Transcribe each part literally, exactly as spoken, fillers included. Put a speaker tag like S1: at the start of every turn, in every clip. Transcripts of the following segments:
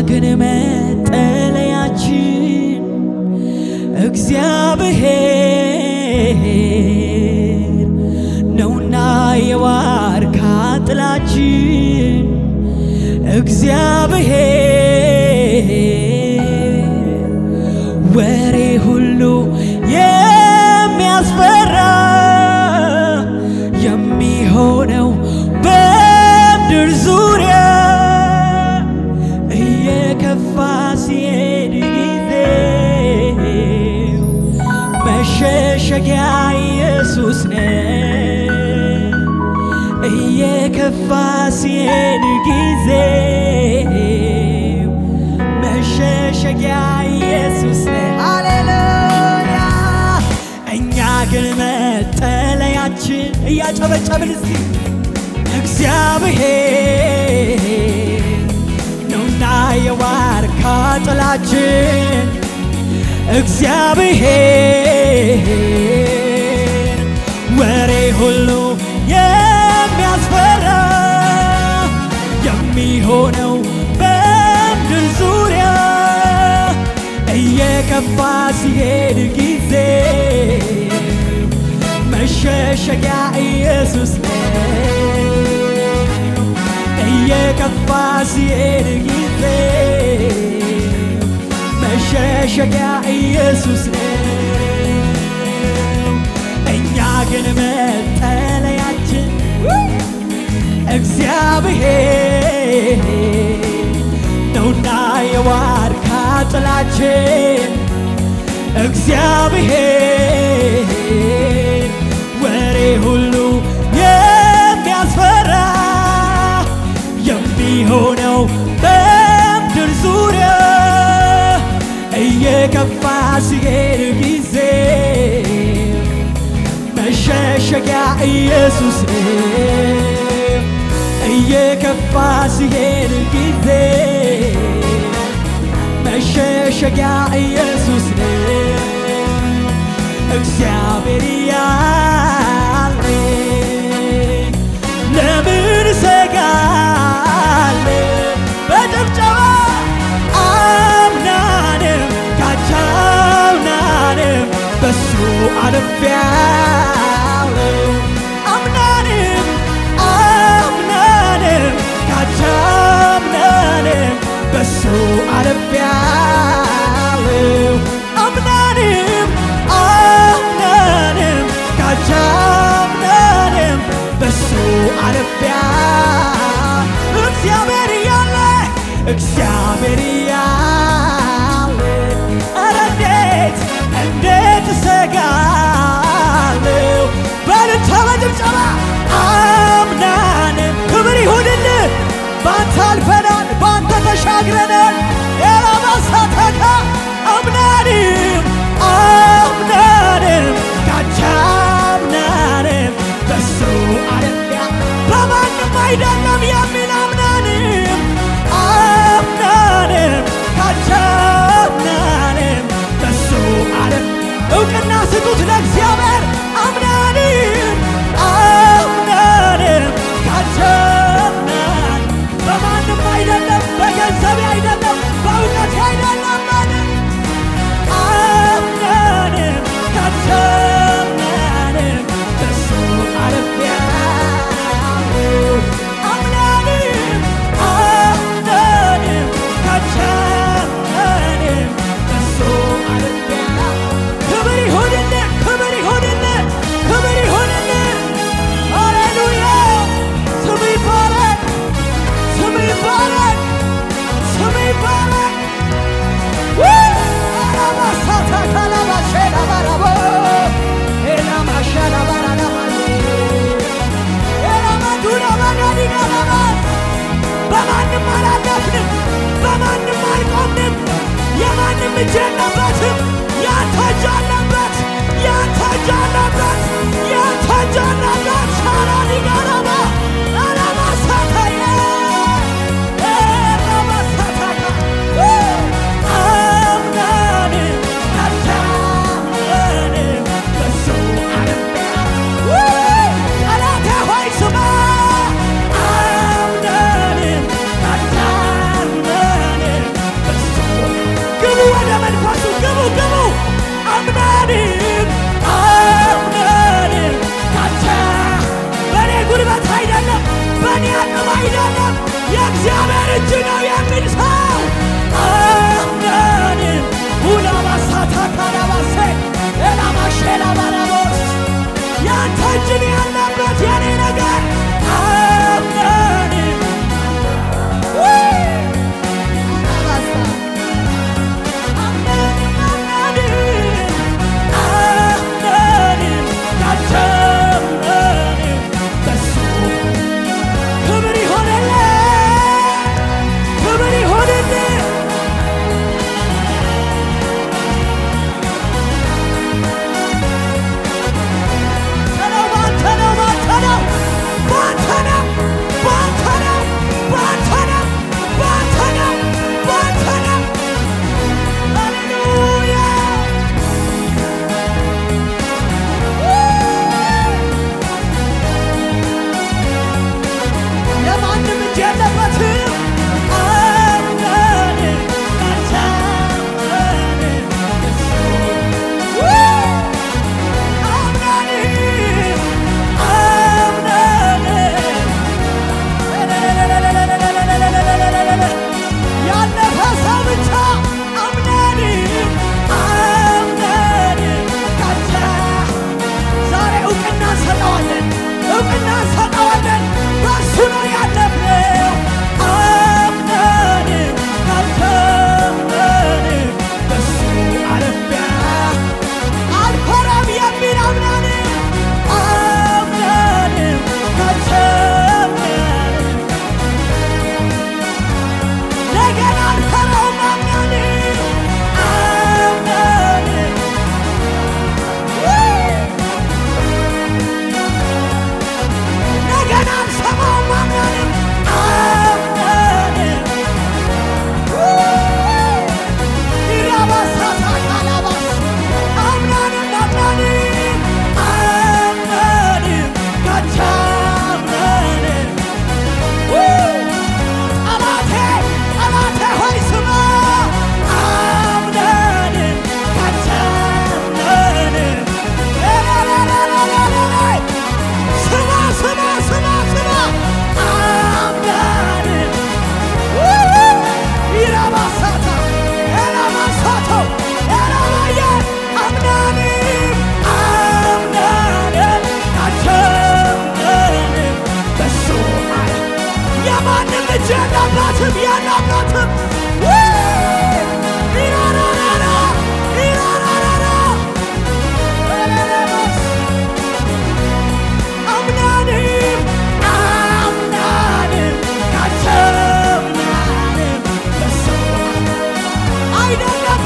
S1: ግን መጠለያችን እግዚአብሔር ነውና የዋርካ ጥላችን እግዚአብሔር ወሬ ሁሉ የሚያስፈራ የሚሆነው በምድር ዙሪያ እየከፋ ሲሄድ ጊዜው መሸሸጊያ ኢየሱስ ነው እየከፋ ሲሄድ ጊዜው መሸሸጊያ ኢየሱስ ነው ሃሌሉያ እኛ ግን መጠለያችን እያጨበጨብን እስቲ እግዚአብሔር ነውና የዋርካ ጥላችን እግዚአብሔር ወሬ ሁሉ የሚያስፈራ የሚሆነው በምድር ዙሪያ እየከፋ ሲሄድ ጊዜ መሸሸጊያ ኢየሱስ ነው እየከፋ ሲሄድ ጊዜ መሸሸጊያ ኢየሱስ ነው እኛ ግን መጠለያችን እግዚአብሔር ነውና የዋርካ ጥላችን እግዚአብሔር ወሬ ሁሉ የሚያስፈራ የሚሆነው በምድር ዙሪያ እየከፋ ሲሄድ ጊዜ መሸሸጊያ ኢየሱስ ነው እየከፋ ሲሄድ ጊዜ መሸሸጊያ ኢየሱስ ነው እግዚአብሔር ያለ ለምን ሰጋለሁ በጭብጨባ አምናንም ካቻምናንም በሱ አልፌያለሁ አምናንም አምናንም ካቻምናንም በሱ አልፌያለሁ አምናንም አምናንም ካቻምናንም በሱ አልፌያለሁ እግዚአብሔር ያለ እግዚአብሔር ያለ ኧረ እንዴት እንዴት እሰጋለሁ በልልታ በጭብጨባ አምናንም ክብር ይሁንልህ ባንተ አልፈናል ባንተ ተሻግረናል የራባሳተካ አምናንም አምናንም ካቻምናንም በሱ አለፊያ በማንም አይደለም የሚል አምናንም አምናንም ካቻምናንም በሱ አለፍ እውቅና ስጡት ለእግዚአብሔር አምናንም አምናንም ካቻምናንም በማንም አይደለም በገንዘቤ አይደለም በእውቀቴ አይደለም አምናንም ካቻምናንም በሱ አለፊያለሁ አምናንም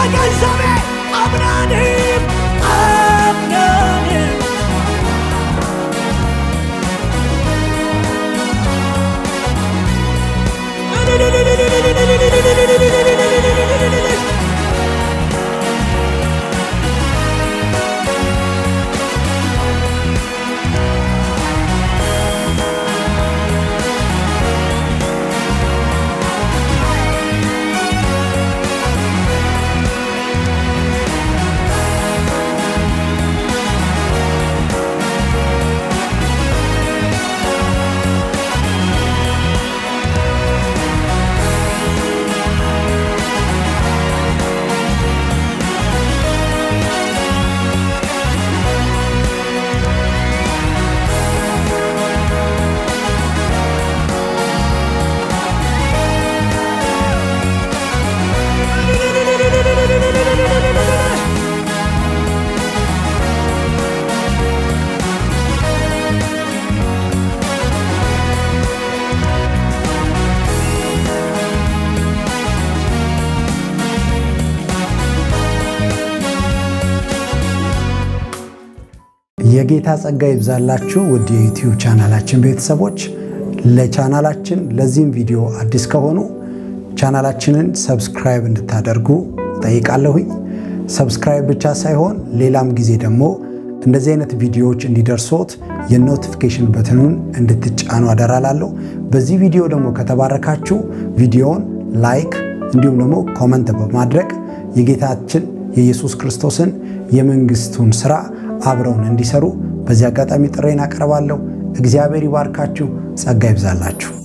S1: በገንዘቤ አምናንም አምናንም
S2: የጌታ ጸጋ ይብዛላችሁ ወደ ዩቲዩብ ቻናላችን ቤተሰቦች ለቻናላችን ለዚህም ቪዲዮ አዲስ ከሆኑ ቻናላችንን ሰብስክራይብ እንድታደርጉ ጠይቃለሁ። ሰብስክራይብ ብቻ ሳይሆን ሌላም ጊዜ ደግሞ እንደዚህ አይነት ቪዲዮዎች እንዲደርሶት የኖቲፊኬሽን በተኑን እንድትጫኑ አደራላለሁ። በዚህ ቪዲዮ ደግሞ ከተባረካችሁ ቪዲዮውን ላይክ እንዲሁም ደግሞ ኮሜንት በማድረግ የጌታችን የኢየሱስ ክርስቶስን የመንግስቱን ሥራ አብረውን እንዲሰሩ በዚያ አጋጣሚ ጥሬን አቀርባለሁ። እግዚአብሔር ይባርካችሁ፣ ጸጋ ይብዛላችሁ።